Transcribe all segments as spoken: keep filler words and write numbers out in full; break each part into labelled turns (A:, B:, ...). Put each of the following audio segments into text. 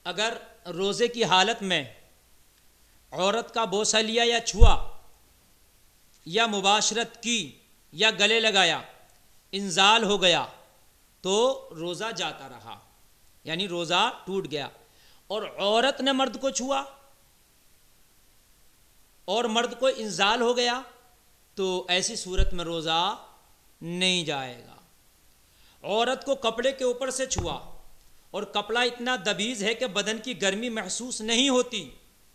A: اگر روزے کی حالت میں عورت کا بوسہ لیا یا چھوا یا مباشرت کی یا گلے لگایا، انزال ہو گیا تو روزہ جاتا رہا، یعنی روزہ ٹوٹ گیا۔ اور عورت نے مرد کو چھوا اور مرد کو انزال ہو گیا تو ایسی صورت میں روزہ نہیں جائے گا۔ عورت کو کپڑے کے اوپر سے چھوا اور کپڑا اتنا دبیز ہے کہ بدن کی گرمی محسوس نہیں ہوتی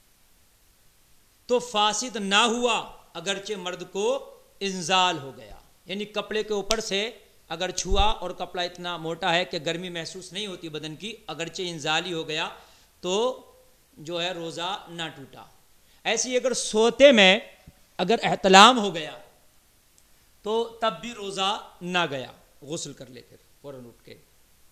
A: تو فاسد نہ ہوا، اگرچہ مرد کو انزال ہو گیا، یعنی کپڑے کے اوپر سے اگر چھوا اور کپڑا اتنا موٹا ہے کہ گرمی محسوس نہیں ہوتی بدن کی، اگرچہ انزال ہی ہو گیا تو جو ہے روزہ نہ ٹوٹا۔ ایسی اگر سوتے میں اگر احتلام ہو گیا تو تب بھی روزہ نہ گیا، غسل کر لے پھر فوراً اٹھ کے۔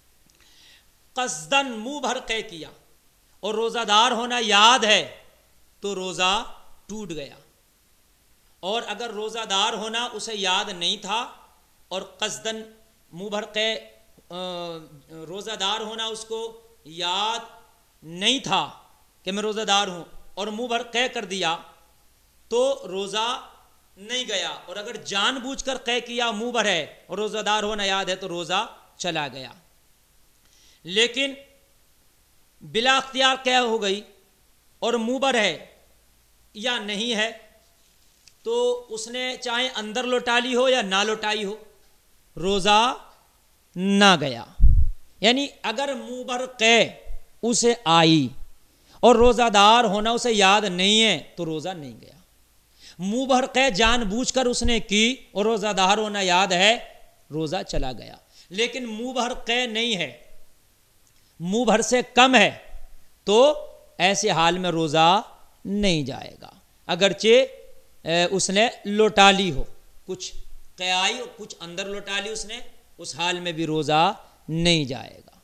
A: قصداً منہ بھر قے کیا اور روزہ دار ہونا یاد ہے تو روزہ ٹوٹ گیا، اور اگر روزہ دار ہونا اسے یاد نہیں تھا اور قصداً منہ بھر قے روزہ دار ہونا اس کو یاد نہیں تھا کہ میں روزہ دار ہوں اور منہ بھر قے کر دیا تو روزہ نہیں گیا، اور اگر جان بوجھ کر قے کیا منہ بھر ہے اور روزہ دار ہونا یاد ہے تو روزہ چلا گیا۔ لیکن بلا اختیار قے ہو گئی اور منہ بھر ہے یا نہیں ہے تو اس نے چاہے اندر لوٹا لی ہو یا نہ لوٹائی ہو روزہ نہ گیا۔ یعنی اگر منہ بھر قے اسے آئی اور روزہ دار ہونا اسے یاد نہیں ہے تو روزہ نہیں گیا۔ منہ بھر قے جان بوجھ کر اس نے کی اور روزہ دار ہونا یاد ہے، روزہ چلا گیا۔ لیکن منہ بھر قے نہیں ہے، منہ بھر سے کم ہے تو ایسے حال میں روزہ نہیں جائے گا، اگرچہ اس نے لوٹا لی ہو، کچھ قے آئی اور کچھ اندر لوٹا لی اس نے، اس حال میں بھی روزہ نہیں جائے گا۔